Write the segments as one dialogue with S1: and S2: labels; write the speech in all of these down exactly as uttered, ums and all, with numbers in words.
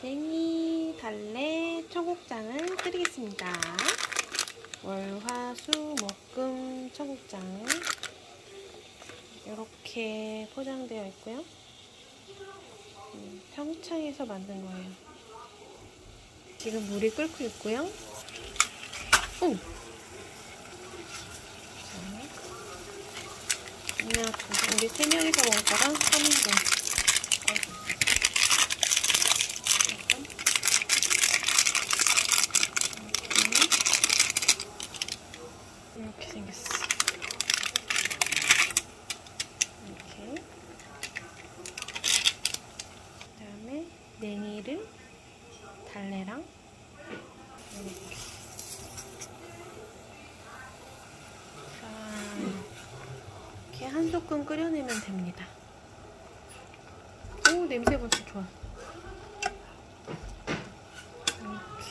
S1: 냉이, 달래, 청국장을 끓이겠습니다. 월, 화, 수, 목, 금 청국장 이렇게 포장되어 있고요. 음, 평창에서 만든 거예요. 지금 물이 끓고 있고요. 오! 그냥 우리 세 명이서 먹을 거랑 삼 인분. 이렇게 생겼어. 이렇게. 그 다음에 냉이를 달래랑 이렇게. 자, 이렇게 한 소끔 끓여내면 됩니다. 오, 냄새 벌써 좋아. 이렇게.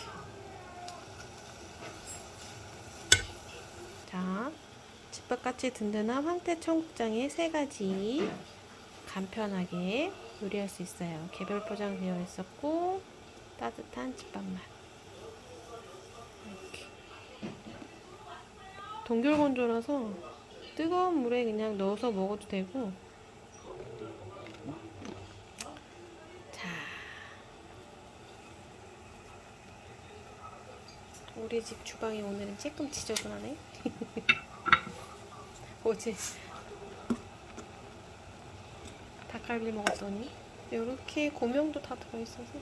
S1: 자, 집밥같이 든든한 황태 청국장의 세 가지 간편하게 요리할 수 있어요. 개별 포장되어 있었고 따뜻한 집밥맛. 이렇게. 동결건조라서 뜨거운 물에 그냥 넣어서 먹어도 되고. 자, 우리 집 주방이 오늘은 조금 지저분하네. 어제 닭갈비 먹었더니 이렇게 고명도 다 들어있어서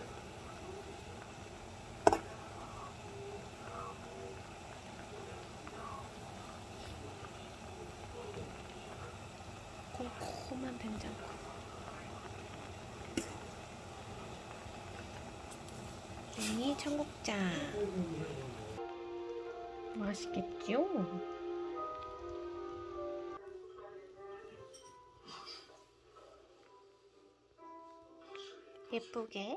S1: 콤콤한 된장국. 냉이 청국장 맛있겠죠? 예쁘게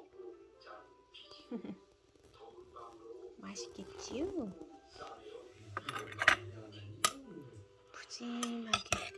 S1: 맛있겠지요? 푸짐하게